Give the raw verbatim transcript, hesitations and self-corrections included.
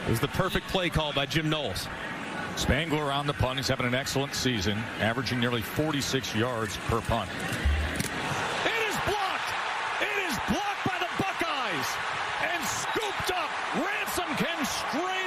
It was the perfect play call by Jim Knowles. Spangler on the punt. He's having an excellent season, averaging nearly forty-six yards per punt. It is blocked. It is blocked by the Buckeyes and scooped up. Ransom can string